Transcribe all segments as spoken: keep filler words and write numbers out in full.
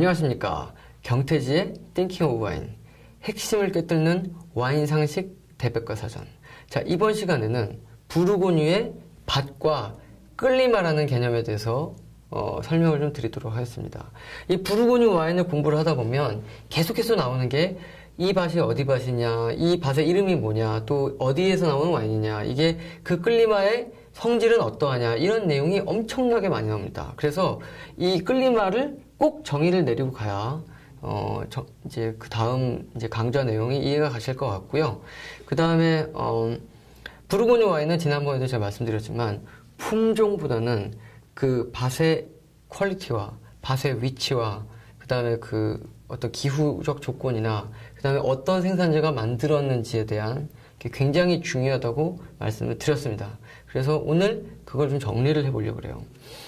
안녕하십니까. 경태지의 Thinking of Wine, 핵심을 꿰뚫는 와인 상식 대백과 사전. 자, 이번 시간에는 부르고뉴의 밭과 끌리마라는 개념에 대해서 어, 설명을 좀 드리도록 하겠습니다. 이 부르고뉴 와인을 공부를 하다 보면 계속해서 나오는 게 이 밭이 어디 밭이냐, 이 밭의 이름이 뭐냐, 또 어디에서 나오는 와인이냐, 이게 그 끌리마의 성질은 어떠하냐, 이런 내용이 엄청나게 많이 나옵니다. 그래서 이 끌리마를 꼭 정의를 내리고 가야 어, 저, 이제 그 다음 이제 강좌 내용이 이해가 가실 것 같고요. 그 다음에 어, 부르고뉴 와인은 지난번에도 제가 말씀드렸지만 품종보다는 그 밭의 퀄리티와 밭의 위치와 그 다음에 그 어떤 기후적 조건이나 그 다음에 어떤 생산자가 만들었는지에 대한 게 굉장히 중요하다고 말씀을 드렸습니다. 그래서 오늘 그걸 좀 정리를 해보려고 그래요.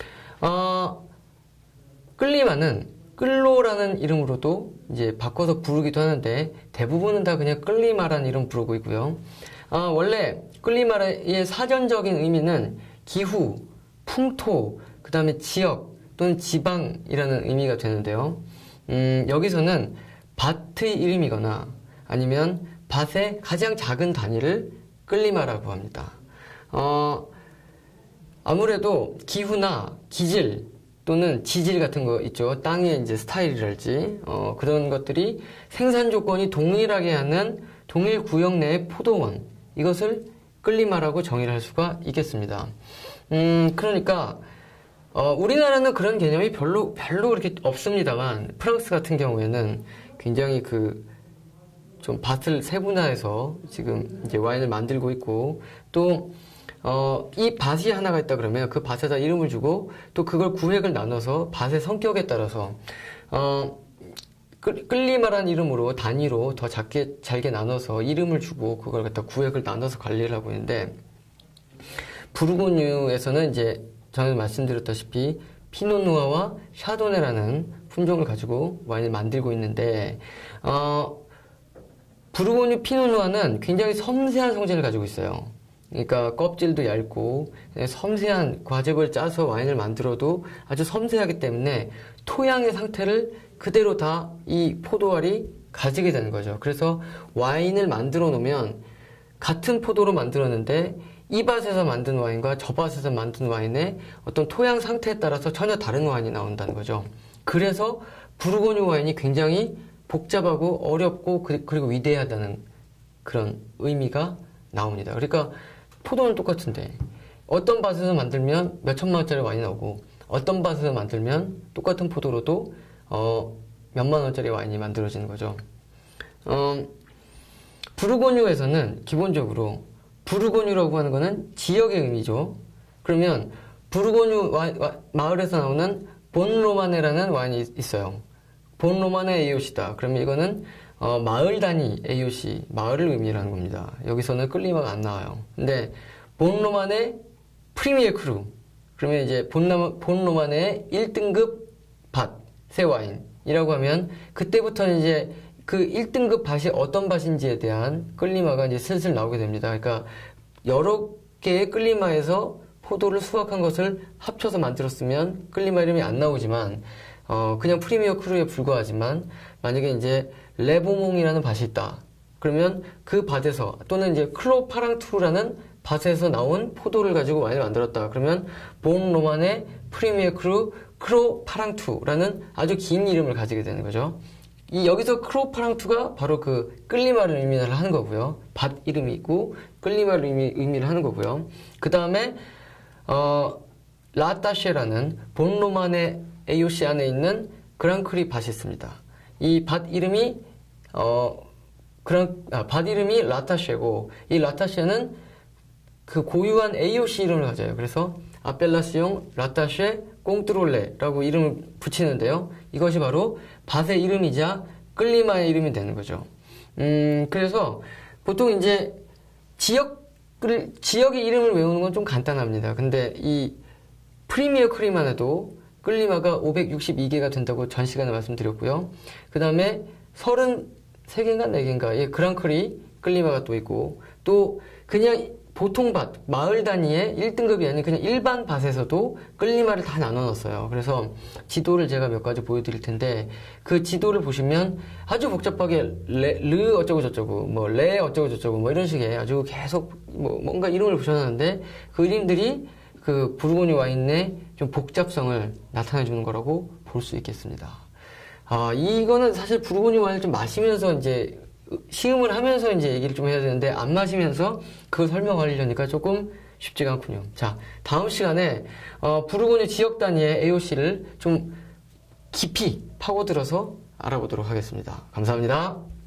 어, 끌리마는 끌로라는 이름으로도 이제 바꿔서 부르기도 하는데 대부분은 다 그냥 끌리마라는 이름 부르고 있고요. 어, 원래 끌리마의 사전적인 의미는 기후, 풍토, 그 다음에 지역 또는 지방이라는 의미가 되는데요. 음, 여기서는 밭의 이름이거나 아니면 밭의 가장 작은 단위를 끌리마라고 합니다. 어, 아무래도 기후나 기질 또는 지질 같은 거 있죠. 땅의 이제 스타일이랄지, 어, 그런 것들이 생산 조건이 동일하게 하는 동일 구역 내의 포도원, 이것을 끌리마라고 정의를 할 수가 있겠습니다. 음, 그러니까, 어, 우리나라는 그런 개념이 별로, 별로 그렇게 없습니다만, 프랑스 같은 경우에는 굉장히 그, 좀 밭을 세분화해서 지금 이제 와인을 만들고 있고, 또, 어, 이 밭이 하나가 있다 그러면 그 밭에다 이름을 주고, 또 그걸 구획을 나눠서 밭의 성격에 따라서, 어, 끌리마라는 이름으로 단위로 더 작게, 잘게 나눠서 이름을 주고, 그걸 갖다 구획을 나눠서 관리를 하고 있는데, 부르고뉴에서는 이제 저는 말씀드렸다시피 피노누아와 샤도네라는 품종을 가지고 와인을 만들고 있는데 어, 부르고뉴 피노누아는 굉장히 섬세한 성질을 가지고 있어요. 그러니까 껍질도 얇고 섬세한 과즙을 짜서 와인을 만들어도 아주 섬세하기 때문에 토양의 상태를 그대로 다 이 포도알이 가지게 되는 거죠. 그래서 와인을 만들어 놓으면 같은 포도로 만들었는데 이 밭에서 만든 와인과 저 밭에서 만든 와인의 어떤 토양 상태에 따라서 전혀 다른 와인이 나온다는 거죠. 그래서 부르고뉴 와인이 굉장히 복잡하고 어렵고 그리고 위대하다는 그런 의미가 나옵니다. 그러니까 포도는 똑같은데 어떤 밭에서 만들면 몇 천만 원짜리 와인이 나오고 어떤 밭에서 만들면 똑같은 포도로도 어, 몇만 원짜리 와인이 만들어지는 거죠. 어, 부르고뉴에서는 기본적으로 부르고뉴라고 하는 거는 지역의 의미죠. 그러면 부르고뉴 와, 와, 마을에서 나오는 본로마네라는 와인이 있어요. 본로마네 에이오씨다. 그러면 이거는 어, 마을 단위 에이오씨, 마을을 의미하는 겁니다. 여기서는 끌리마가 안 나와요. 근데 본로마네 프리미어 크루, 그러면 이제 본로마, 본로마네의 일 등급 밭, 새 와인이라고 하면 그때부터는 이제 그 일 등급 밭이 어떤 밭인지에 대한 끌리마가 이제 슬슬 나오게 됩니다. 그러니까 여러 개의 끌리마에서 포도를 수확한 것을 합쳐서 만들었으면 끌리마 이름이 안 나오지만 어 그냥 프리미어 크루에 불과하지만 만약에 이제 레보몽이라는 밭이 있다. 그러면 그 밭에서 또는 이제 클로파랑투라는 밭에서 나온 포도를 가지고 와인을 만들었다. 그러면 본 로만의 프리미어 크루 클로파랑투라는 아주 긴 이름을 가지게 되는 거죠. 이 여기서 크로파랑투가 바로 그 끌리마를 의미를 하는 거고요. 밭 이름이 있고 끌리마를 의미, 의미를 하는 거고요. 그 다음에 어, 라타쉐라는 본로만의 에이오씨 안에 있는 그랑크리 밭이 있습니다. 이 밭 이름이 어, 그랑, 아, 밭 이름이 라타쉐고 이 라타쉐는 그 고유한 에이오씨 이름을 가져요. 그래서 아펠라시옹 라타쉐 꽁트롤레라고 이름을 붙이는데요. 이것이 바로 밭의 이름이자 끌리마의 이름이 되는 거죠. 음, 그래서 보통 이제 지역을, 지역의 이름을 외우는 건 좀 간단합니다. 근데 이 프리미어 크루만 해도 끌리마가 오백육십이 개가 된다고 전 시간에 말씀드렸고요. 그 다음에 서른세 개인가 네 개인가 의 그랑크리 끌리마가 또 있고 또 그냥 보통 밭, 마을 단위의 일 등급이 아닌 그냥 일반 밭에서도 끌리마를 다 나눠놨어요. 그래서 지도를 제가 몇 가지 보여드릴 텐데 그 지도를 보시면 아주 복잡하게 레, 르 어쩌고 저쩌고 뭐 레 어쩌고 저쩌고 뭐 이런 식의 아주 계속 뭐 뭔가 이름을 붙여놨는데 그 이름들이 그 부르고뉴 와인의 좀 복잡성을 나타내주는 거라고 볼 수 있겠습니다. 아, 이거는 사실 부르고뉴 와인을 좀 마시면서 이제 시음을 하면서 이제 얘기를 좀 해야 되는데 안 마시면서 그걸 설명하려니까 조금 쉽지가 않군요. 자, 다음 시간에 어, 부르고뉴 지역 단위의 에이오씨를 좀 깊이 파고들어서 알아보도록 하겠습니다. 감사합니다.